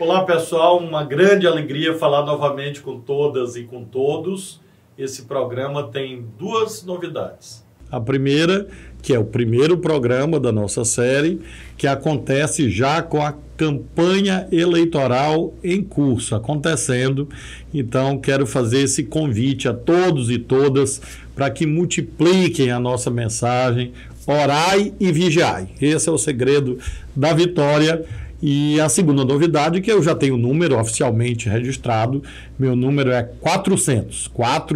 Olá pessoal, uma grande alegria falar novamente com todas e com todos. Esse programa tem duas novidades. A primeira, que é o primeiro programa da nossa série, que acontece já com a campanha eleitoral em curso, acontecendo. Então, quero fazer esse convite a todos e todas para que multipliquem a nossa mensagem, orai e vigiai. Esse é o segredo da vitória. E a segunda novidade, que eu já tenho o número oficialmente registrado, meu número é 400,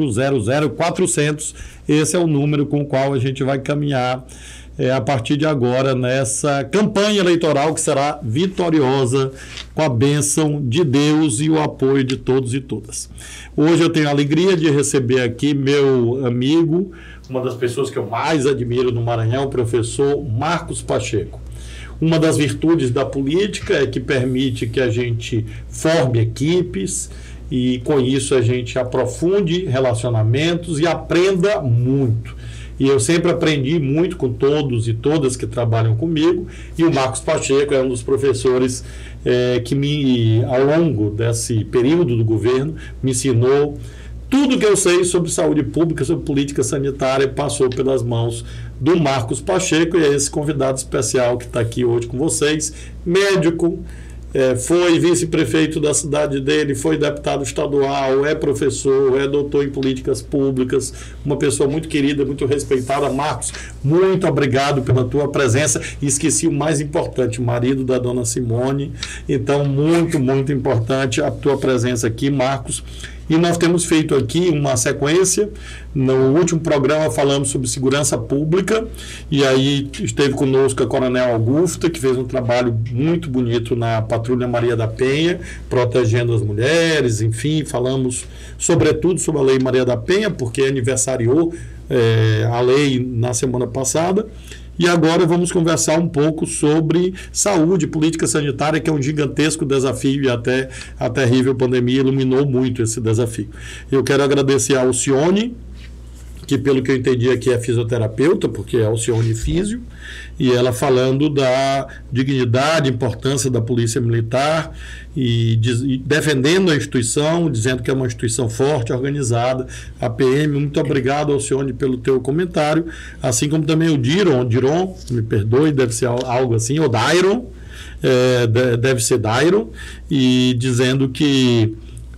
400. Esse é o número com o qual a gente vai caminhar a partir de agora nessa campanha eleitoral que será vitoriosa com a bênção de Deus e o apoio de todos e todas. Hoje eu tenho a alegria de receber aqui meu amigo, uma das pessoas que eu mais admiro no Maranhão, o professor Marcos Pacheco. Uma das virtudes da política é que permite que a gente forme equipes e, com isso, a gente aprofunde relacionamentos e aprenda muito. E eu sempre aprendi muito com todos e todas que trabalham comigo, e o Marcos Pacheco é um dos professores que, ao longo desse período do governo, me ensinou tudo que eu sei sobre saúde pública, sobre política sanitária, passou pelas mãos do Marcos Pacheco, e é esse convidado especial que está aqui hoje com vocês, médico, foi vice-prefeito da cidade dele, foi deputado estadual, é professor, é doutor em políticas públicas, uma pessoa muito querida, muito respeitada. Marcos, muito obrigado pela tua presença. Esqueci o mais importante, marido da dona Simone. Então, muito, muito importante a tua presença aqui, Marcos. E nós temos feito aqui uma sequência. No último programa falamos sobre segurança pública, e aí esteve conosco a Coronel Augusta, que fez um trabalho muito bonito na Patrulha Maria da Penha, protegendo as mulheres, enfim, falamos sobretudo sobre a Lei Maria da Penha, porque aniversariou a lei na semana passada. E agora vamos conversar um pouco sobre saúde, política sanitária, que é um gigantesco desafio, e até a terrível pandemia iluminou muito esse desafio. Eu quero agradecer a Alcione, que pelo que eu entendi aqui é fisioterapeuta, porque é Alcione Físio, e ela falando da dignidade, importância da Polícia Militar e defendendo a instituição, dizendo que é uma instituição forte, organizada, a PM. Muito obrigado, Alcione, pelo teu comentário, assim como também o Diron, me perdoe, deve ser algo assim, ou Dairon, deve ser Dairon, e dizendo que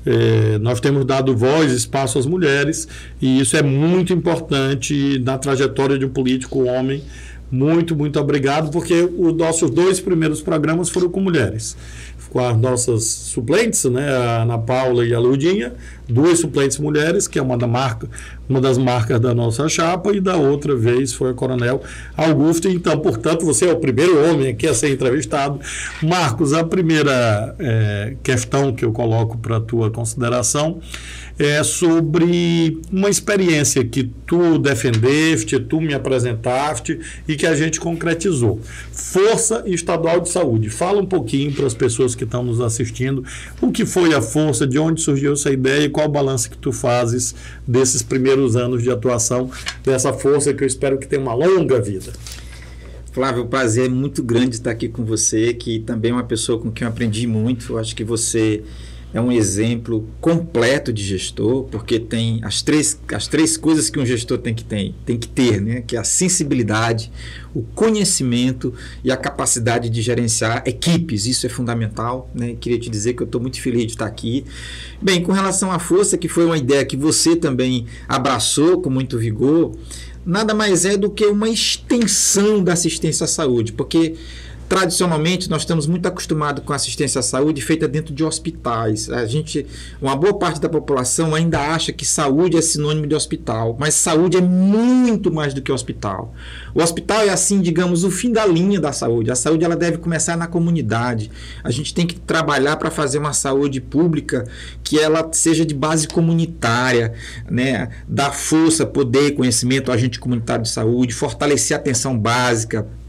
nós temos dado voz, espaço às mulheres, e isso é muito importante na trajetória de um político homem. Muito, muito obrigado, porque os nossos dois primeiros programas foram com mulheres, com as nossas suplentes, né, a Ana Paula e a Lurdinha, duas suplentes mulheres, que é uma das marcas da nossa chapa, e da outra vez foi a Coronel Augusto. Então, portanto, você é o primeiro homem aqui a ser entrevistado. Marcos, a primeira questão que eu coloco para a tua consideração é sobre uma experiência que tu defendeste, tu me apresentaste e que a gente concretizou. Força Estadual de Saúde. Fala um pouquinho para as pessoas que estão nos assistindo o que foi a Força, de onde surgiu essa ideia e qual o balanço que tu fazes desses primeiros anos de atuação dessa força, que eu espero que tenha uma longa vida. Flávio, o prazer é muito grande estar aqui com você, que também é uma pessoa com quem eu aprendi muito. Eu acho que você é um exemplo completo de gestor, porque tem as três coisas que um gestor tem que ter, né? Que é a sensibilidade, o conhecimento e a capacidade de gerenciar equipes. Isso é fundamental, né? Queria te dizer que eu estou muito feliz de estar aqui. Bem, com relação à força, que foi uma ideia que você também abraçou com muito vigor, nada mais é do que uma extensão da assistência à saúde, porque tradicionalmente, nós estamos muito acostumados com a assistência à saúde feita dentro de hospitais. Uma boa parte da população ainda acha que saúde é sinônimo de hospital, mas saúde é muito mais do que hospital. O hospital é, assim, digamos, o fim da linha da saúde. A saúde ela deve começar na comunidade. A gente tem que trabalhar para fazer uma saúde pública que ela seja de base comunitária, né? Dar força, poder, conhecimento ao agente comunitário de saúde, fortalecer a atenção básica,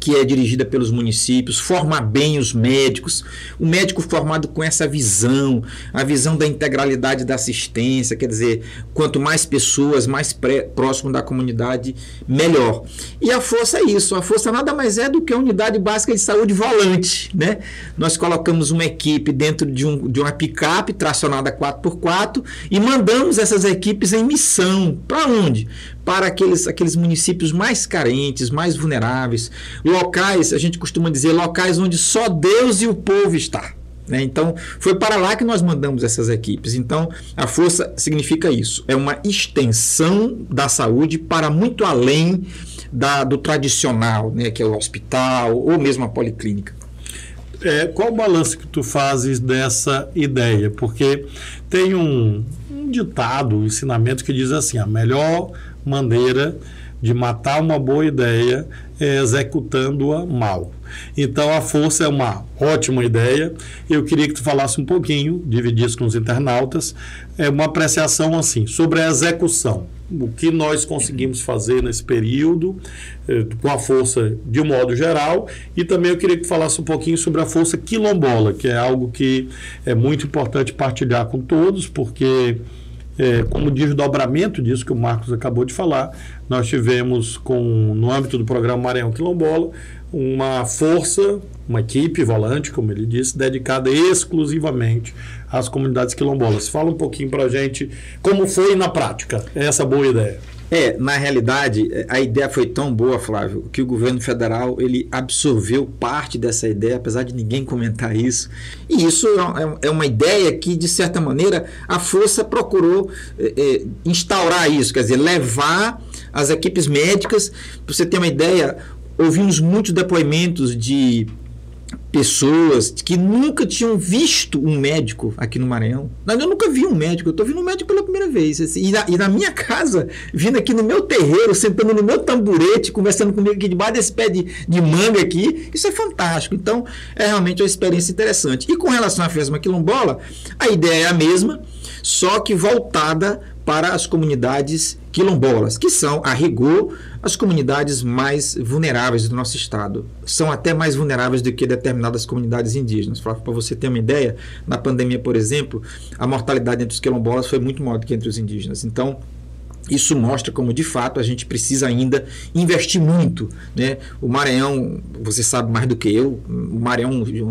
que é dirigida pelos municípios, formar bem os médicos, o médico formado com essa visão, a visão da integralidade da assistência, quer dizer, quanto mais pessoas, mais próximo da comunidade, melhor. E a força é isso, a força nada mais é do que a unidade básica de saúde volante, né? Nós colocamos uma equipe dentro de uma picape tracionada 4x4 e mandamos essas equipes em missão. Para onde? Para aqueles municípios mais carentes, mais vulneráveis, locais, a gente costuma dizer, locais onde só Deus e o povo está. Né? Então, foi para lá que nós mandamos essas equipes. Então, a força significa isso, é uma extensão da saúde para muito além do tradicional, né? Que é o hospital ou mesmo a policlínica. Qual o balanço que tu fazes dessa ideia? Porque tem um ditado, um ensinamento que diz assim, a melhor maneira de matar uma boa ideia é executando-a mal. Então, a força é uma ótima ideia. Eu queria que tu falasse um pouquinho, dividisse com os internautas, uma apreciação assim, sobre a execução. O que nós conseguimos fazer nesse período, com a força de um modo geral, e também eu queria que tu falasse um pouquinho sobre a força quilombola, que é algo que é muito importante partilhar com todos, porque como desdobramento disso que o Marcos acabou de falar, nós tivemos no âmbito do programa Maranhão Quilombola, uma força, uma equipe volante, como ele disse, dedicada exclusivamente às comunidades quilombolas. Fala um pouquinho para a gente como foi na prática essa boa ideia. Na realidade, a ideia foi tão boa, Flávio, que o governo federal ele absorveu parte dessa ideia, apesar de ninguém comentar isso. E isso é uma ideia que, de certa maneira, a força procurou instaurar isso, quer dizer, levar as equipes médicas. Para você ter uma ideia, ouvimos muitos depoimentos de pessoas que nunca tinham visto um médico aqui no Maranhão. Eu nunca vi um médico, eu estou vendo um médico pela primeira vez. Assim, e na minha casa, vindo aqui no meu terreiro, sentando no meu tamborete, conversando comigo aqui debaixo desse pé de manga aqui, isso é fantástico. Então, é realmente uma experiência interessante. E com relação à FESMA Quilombola, a ideia é a mesma, só que voltada para as comunidades quilombolas, que são, a rigor, as comunidades mais vulneráveis do nosso estado. São até mais vulneráveis do que determinadas comunidades indígenas. Para você ter uma ideia, na pandemia, por exemplo, a mortalidade entre os quilombolas foi muito maior do que entre os indígenas. Então, isso mostra como, de fato, a gente precisa ainda investir muito, né? O Maranhão, você sabe mais do que eu, o Maranhão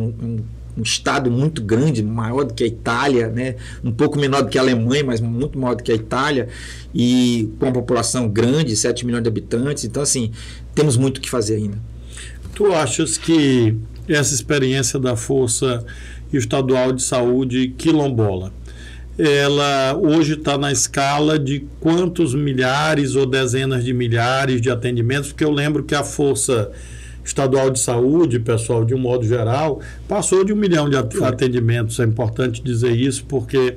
um estado muito grande, maior do que a Itália, né? Um pouco menor do que a Alemanha, mas muito maior do que a Itália, e com uma população grande, 7 milhões de habitantes. Então, assim, temos muito o que fazer ainda. Tu achas que essa experiência da Força Estadual de Saúde quilombola, ela hoje está na escala de quantos milhares ou dezenas de milhares de atendimentos? Porque eu lembro que a Força Estadual de Saúde, pessoal, de um modo geral, passou de 1 milhão de atendimentos. É importante dizer isso, porque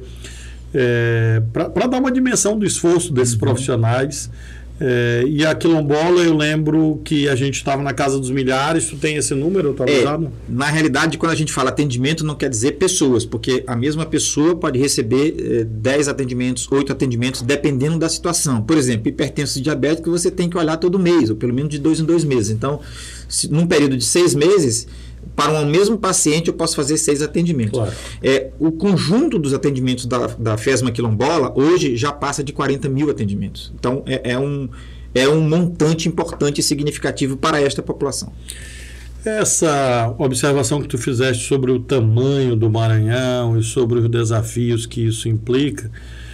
para dar uma dimensão do esforço desses profissionais. E a quilombola, eu lembro que a gente estava na casa dos milhares. Tu tem esse número atualizado? Na realidade, quando a gente fala atendimento, não quer dizer pessoas, porque a mesma pessoa pode receber 10 atendimentos, 8 atendimentos, dependendo da situação. Por exemplo, hipertenso e diabético, você tem que olhar todo mês, ou pelo menos de 2 em 2 meses. Então, num período de 6 meses, para um mesmo paciente eu posso fazer 6 atendimentos. Claro. O conjunto dos atendimentos da FESMA Quilombola hoje já passa de 40 mil atendimentos. Então é um montante importante e significativo para esta população. Essa observação que tu fizeste sobre o tamanho do Maranhão e sobre os desafios que isso implica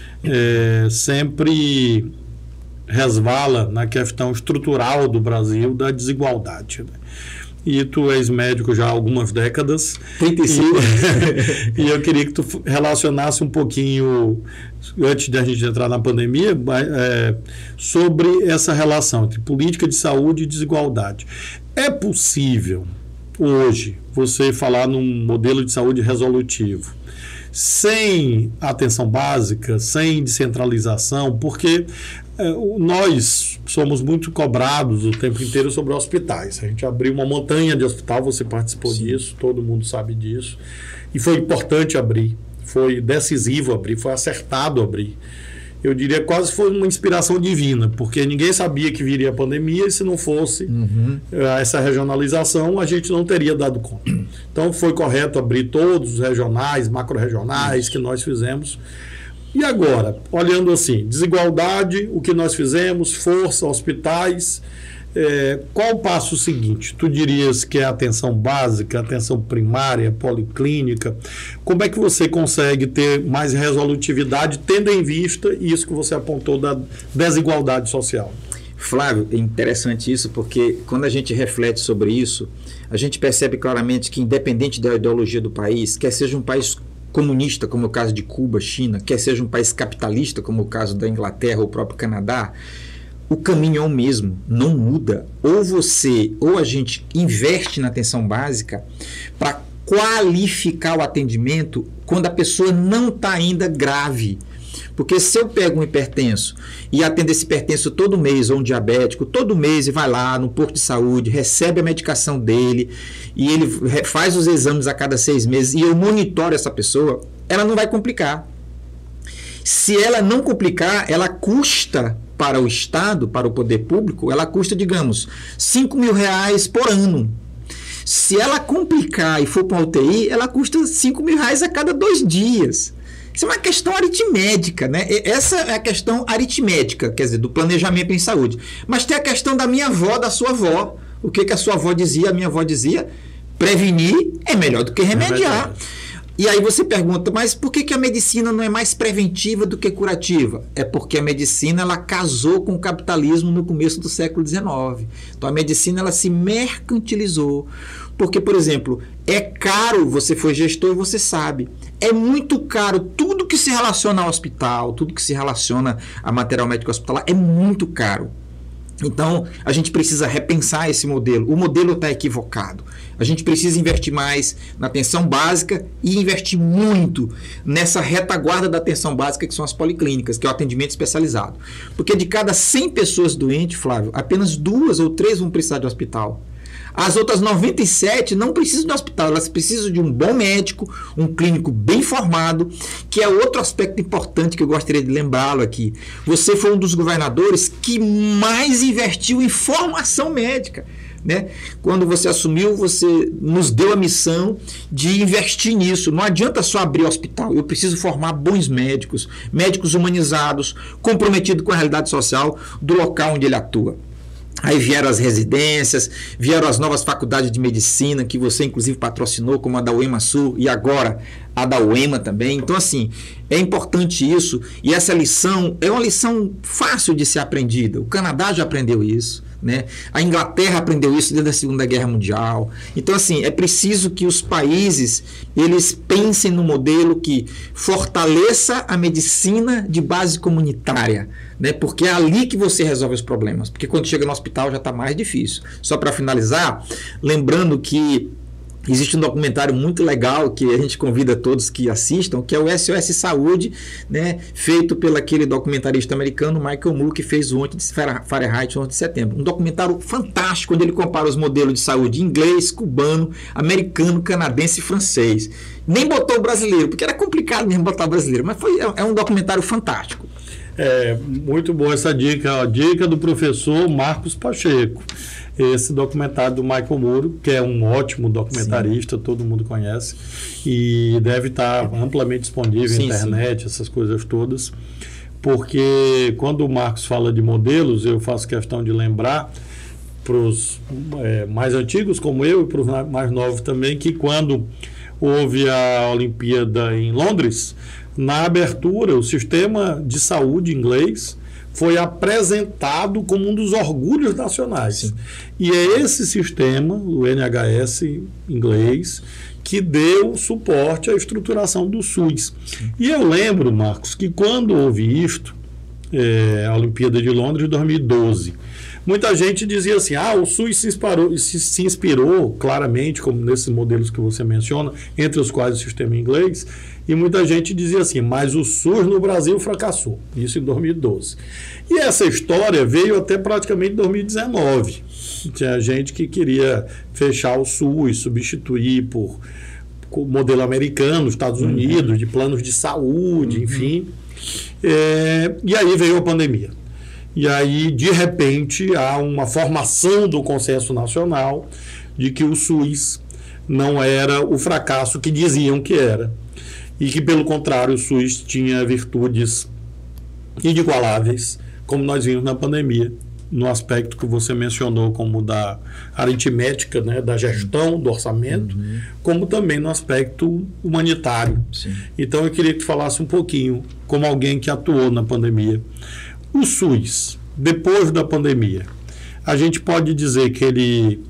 sempre resvala na questão estrutural do Brasil da desigualdade, né? E tu és médico já há algumas décadas. 35. E eu queria que tu relacionasse um pouquinho, antes de a gente entrar na pandemia, sobre essa relação entre política de saúde e desigualdade. É possível, hoje, você falar num modelo de saúde resolutivo, sem atenção básica, sem descentralização, porque nós somos muito cobrados o tempo inteiro sobre hospitais. A gente abriu uma montanha de hospital, você participou Sim. disso, todo mundo sabe disso, e foi importante abrir, foi decisivo abrir, foi acertado abrir. eu diria quase foi uma inspiração divina, porque ninguém sabia que viria a pandemia e se não fosse essa regionalização, a gente não teria dado conta. Então foi correto abrir todos os regionais, macro-regionais que nós fizemos. E agora, olhando assim, desigualdade, o que nós fizemos, força, hospitais, qual o passo seguinte? Tu dirias que é a atenção básica, atenção primária, policlínica? Como é que você consegue ter mais resolutividade, tendo em vista isso que você apontou da desigualdade social? Flávio, é interessante isso, porque quando a gente reflete sobre isso, a gente percebe claramente que, independente da ideologia do país, quer seja um país comunista, como é o caso de Cuba, China, quer seja um país capitalista, como é o caso da Inglaterra ou o próprio Canadá, o caminho é o mesmo, não muda. Ou a gente investe na atenção básica para qualificar o atendimento quando a pessoa não está ainda grave. Porque se eu pego um hipertenso e atendo esse hipertenso todo mês, ou um diabético, todo mês, e vai lá no posto de saúde, recebe a medicação dele, e ele faz os exames a cada 6 meses, e eu monitoro essa pessoa, ela não vai complicar. Se ela não complicar, ela custa para o Estado, para o poder público, ela custa, digamos, R$5.000 por ano. Se ela complicar e for para uma UTI, ela custa R$5.000 a cada 2 dias. Isso é uma questão aritmética, né? Essa é a questão aritmética, quer dizer, do planejamento em saúde. Mas tem a questão da minha avó, da sua avó. O que a sua avó dizia? A minha avó dizia: prevenir é melhor do que remediar. E aí você pergunta, mas por que a medicina não é mais preventiva do que curativa? É porque a medicina ela casou com o capitalismo no começo do século XIX. Então a medicina ela se mercantilizou. Porque, por exemplo, é caro, você foi gestor e você sabe, é muito caro tudo que se relaciona ao hospital, tudo que se relaciona a material médico hospitalar, é muito caro. Então, a gente precisa repensar esse modelo. O modelo está equivocado. A gente precisa investir mais na atenção básica e investir muito nessa retaguarda da atenção básica, que são as policlínicas, que é o atendimento especializado. Porque de cada 100 pessoas doentes, Flávio, apenas 2 ou 3 vão precisar de hospital. As outras 97 não precisam de hospital, elas precisam de um bom médico, um clínico bem formado, que é outro aspecto importante que eu gostaria de lembrá-lo aqui. Você foi um dos governadores que mais investiu em formação médica, né? Quando você assumiu, você nos deu a missão de investir nisso. Não adianta só abrir hospital, eu preciso formar bons médicos, médicos humanizados, comprometidos com a realidade social do local onde ele atua. Aí vieram as residências, vieram as novas faculdades de medicina, que você inclusive patrocinou, como a da UEMA Sul e agora a da UEMA também. Então, assim, é importante isso. E essa lição é uma lição fácil de ser aprendida. O Canadá já aprendeu isso, né? A Inglaterra aprendeu isso desde a Segunda Guerra Mundial. Então, assim, é preciso que os países eles pensem no modelo que fortaleça a medicina de base comunitária, né? Porque é ali que você resolve os problemas. Porque quando chega no hospital já está mais difícil. Só para finalizar, lembrando que existe um documentário muito legal que a gente convida todos que assistam, que é o SOS Saúde, né, feito pelo aquele documentarista americano Michael Moore, que fez o 11 de Fahrenheit, 11 de setembro. Um documentário fantástico, onde ele compara os modelos de saúde inglês, cubano, americano, canadense e francês. Nem botou o brasileiro, porque era complicado mesmo botar o brasileiro, mas é um documentário fantástico. É muito boa essa dica, a dica do professor Marcos Pacheco. Esse documentário do Michael Moore, que é um ótimo documentarista, sim, todo mundo conhece, e deve estar amplamente disponível na internet, sim, essas coisas todas, porque quando o Marcos fala de modelos, eu faço questão de lembrar para os mais antigos, como eu, e para os mais novos também, que quando houve a Olimpíada em Londres, na abertura, o sistema de saúde inglês foi apresentado como um dos orgulhos nacionais. Sim. E é esse sistema, o NHS inglês, que deu suporte à estruturação do SUS. Sim. E eu lembro, Marcos, que quando houve isto, a Olimpíada de Londres de 2012, muita gente dizia assim, o SUS se inspirou claramente, como nesses modelos que você menciona, entre os quais o sistema inglês, e muita gente dizia assim, mas o SUS no Brasil fracassou, isso em 2012. E essa história veio até praticamente 2019. Tinha gente que queria fechar o SUS, substituir por modelo americano, Estados Unidos, de planos de saúde, enfim. E aí veio a pandemia. E aí, de repente, há uma formação do consenso nacional de que o SUS não era o fracasso que diziam que era. E que, pelo contrário, o SUS tinha virtudes inigualáveis, como nós vimos na pandemia, no aspecto que você mencionou, como da aritmética, né, da gestão do orçamento, como também no aspecto humanitário. Sim. Então, eu queria que tu falasse um pouquinho, como alguém que atuou na pandemia. O SUS, depois da pandemia, a gente pode dizer que ele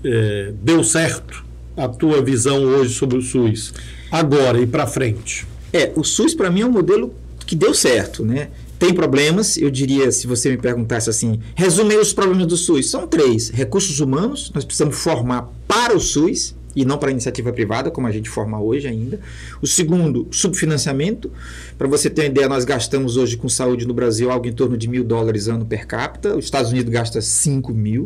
deu certo? A tua visão hoje sobre o SUS, agora e para frente? O SUS para mim é um modelo que deu certo, né? Tem problemas, eu diria, se você me perguntasse assim, resume aí os problemas do SUS. São 3. Recursos humanos, nós precisamos formar para o SUS e não para a iniciativa privada, como a gente forma hoje ainda. O segundo, subfinanciamento. Para você ter uma ideia, nós gastamos hoje com saúde no Brasil algo em torno de $1.000 ano per capita. Os Estados Unidos gasta 5.000.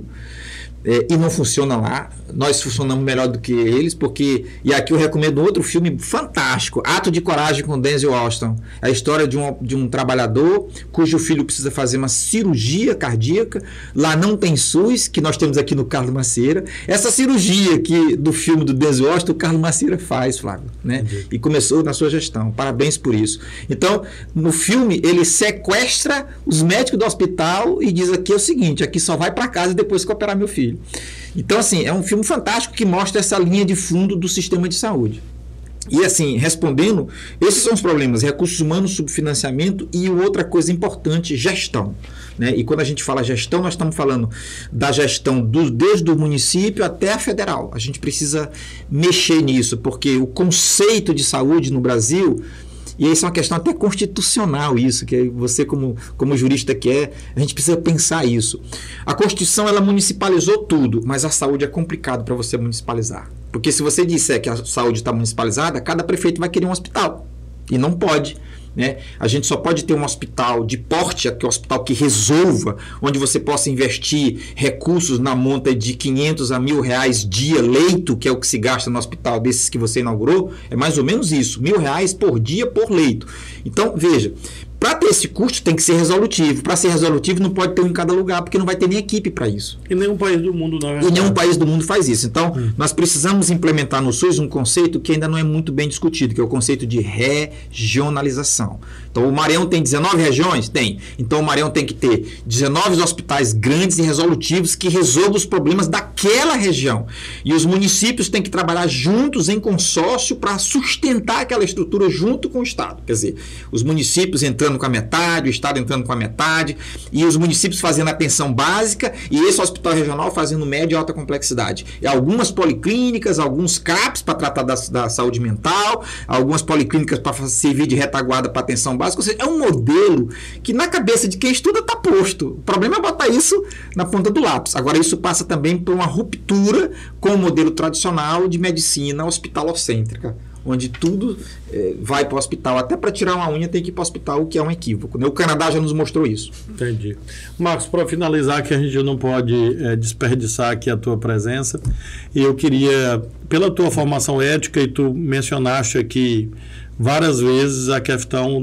E não funciona lá. Nós funcionamos melhor do que eles, porque... E aqui eu recomendo outro filme fantástico, Ato de Coragem, com Denzel Washington. É a história de um trabalhador cujo filho precisa fazer uma cirurgia cardíaca. Lá não tem SUS, que nós temos aqui no Carlos Macieira. Essa cirurgia do filme do Denzel Washington, o Carlos Macieira faz, Flávio, né? E começou na sua gestão. Parabéns por isso. Então, no filme, ele sequestra os médicos do hospital e diz aqui é o seguinte, aqui só vai para casa depois que operar meu filho. Então, assim, é um filme fantástico que mostra essa linha de fundo do sistema de saúde. E, assim, respondendo, esses são os problemas: recursos humanos, subfinanciamento e outra coisa importante, gestão. Né? E quando a gente fala gestão, nós estamos falando da gestão desde o município até a federal. A gente precisa mexer nisso, porque o conceito de saúde no Brasil... E isso é uma questão até constitucional, isso, que você, como jurista que é, a gente precisa pensar isso. A Constituição, ela municipalizou tudo, mas a saúde é complicado para você municipalizar. Porque se você disser que a saúde está municipalizada, cada prefeito vai querer um hospital. E não pode. Né? A gente só pode ter um hospital de porte, que é um hospital que resolva, onde você possa investir recursos na monta de 500 a R$1.000 dia leito, que é o que se gasta no hospital desses que você inaugurou, é mais ou menos isso, R$1.000 por dia por leito. Então, veja, para ter esse custo tem que ser resolutivo. Para ser resolutivo não pode ter um em cada lugar, porque não vai ter nem equipe para isso. E nenhum país do mundo, na verdade. E nenhum país do mundo faz isso. Então, nós precisamos implementar no SUS um conceito que ainda não é muito bem discutido, que é o conceito de regionalização. Então, o Maranhão tem 19 regiões? Tem. Então, o Maranhão tem que ter 19 hospitais grandes e resolutivos que resolvam os problemas daquela região. E os municípios têm que trabalhar juntos em consórcio para sustentar aquela estrutura junto com o Estado. Quer dizer, os municípios entrando com a metade, o Estado entrando com a metade, e os municípios fazendo a atenção básica e esse hospital regional fazendo média e alta complexidade. E algumas policlínicas, alguns CAPs para tratar da saúde mental, algumas policlínicas para servir de retaguarda para atenção básica. Ou seja, é um modelo que na cabeça de quem estuda está posto. O problema é botar isso na ponta do lápis. Agora, isso passa também por uma ruptura com o modelo tradicional de medicina hospitalocêntrica, onde tudo vai para o hospital. Até para tirar uma unha tem que ir para o hospital, o que é um equívoco. Né? O Canadá já nos mostrou isso. Entendi. Marcos, para finalizar, que a gente não pode desperdiçar aqui a tua presença, eu queria, pela tua formação ética, e tu mencionaste aqui várias vezes a questão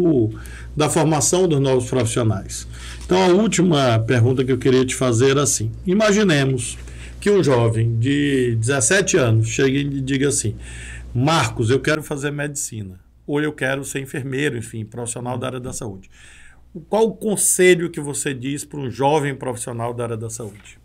da formação dos novos profissionais. Então, a última pergunta que eu queria te fazer era assim: imaginemos que um jovem de 17 anos chegue e diga assim: Marcos, eu quero fazer medicina, ou eu quero ser enfermeiro, enfim, profissional da área da saúde. Qual o conselho que você diz para um jovem profissional da área da saúde?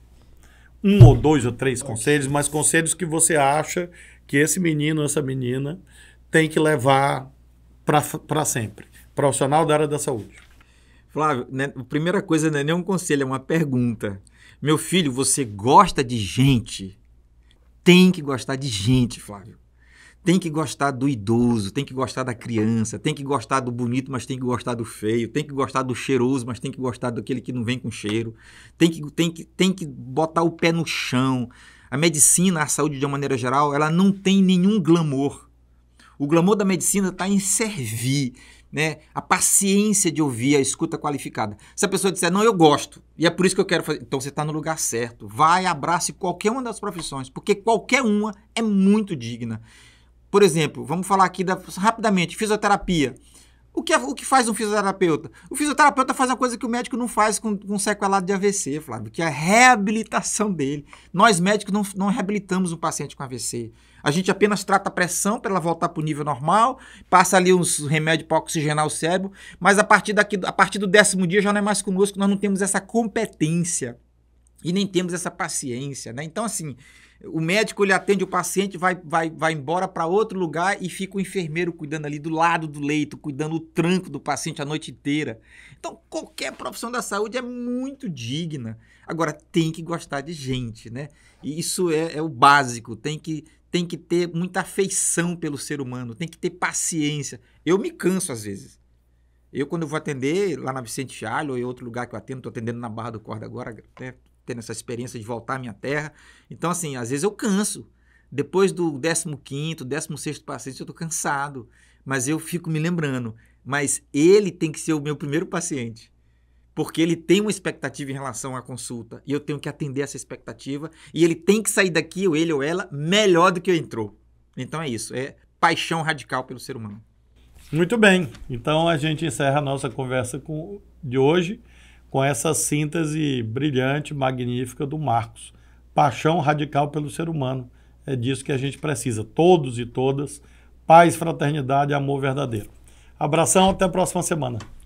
1 ou 2 ou 3 conselhos, mas conselhos que você acha que esse menino, essa menina tem que levar para sempre. Profissional da área da saúde. Flávio, né, a primeira coisa não é nem um conselho, é uma pergunta. Meu filho, você gosta de gente? Tem que gostar de gente, Flávio. Tem que gostar do idoso, tem que gostar da criança, tem que gostar do bonito, mas tem que gostar do feio, tem que gostar do cheiroso, mas tem que gostar daquele que não vem com cheiro, tem que botar o pé no chão. A medicina, a saúde de uma maneira geral, ela não tem nenhum glamour. O glamour da medicina está em servir, né? A paciência de ouvir, a escuta qualificada. Se a pessoa disser, não, eu gosto, e é por isso que eu quero fazer, então você está no lugar certo. Vai, abrace qualquer uma das profissões, porque qualquer uma é muito digna. Por exemplo, vamos falar aqui rapidamente, fisioterapia. O que faz um fisioterapeuta? O fisioterapeuta faz uma coisa que o médico não faz com um sequelado de AVC, Flávio, que é a reabilitação dele. Nós médicos não reabilitamos um paciente com AVC. A gente apenas trata a pressão para ela voltar para o nível normal, passa ali uns remédios para oxigenar o cérebro, mas a partir do 10º dia já não é mais conosco, nós não temos essa competência e nem temos essa paciência, né? Então, assim, o médico ele atende o paciente, vai embora para outro lugar e fica o enfermeiro cuidando ali do lado do leito, cuidando do tranco do paciente a noite inteira. Então, qualquer profissão da saúde é muito digna. Agora, tem que gostar de gente, né? E isso é o básico, tem que ter muita afeição pelo ser humano, tem que ter paciência. Eu me canso às vezes. Quando eu vou atender lá na Vicente Chalho ou em outro lugar que eu atendo, estou atendendo na Barra do Corda agora, né? Tendo essa experiência de voltar à minha terra. Então, assim, às vezes eu canso. Depois do 15º, 16º paciente, eu estou cansado. Mas eu fico me lembrando. Mas ele tem que ser o meu primeiro paciente. Porque ele tem uma expectativa em relação à consulta. E eu tenho que atender essa expectativa. E ele tem que sair daqui, ou ele ou ela, melhor do que entrou. Então é isso. É paixão radical pelo ser humano. Muito bem. Então a gente encerra a nossa conversa de hoje com essa síntese brilhante, magnífica do Marcos. Paixão radical pelo ser humano. É disso que a gente precisa, todos e todas. Paz, fraternidade e amor verdadeiro. Abração, até a próxima semana.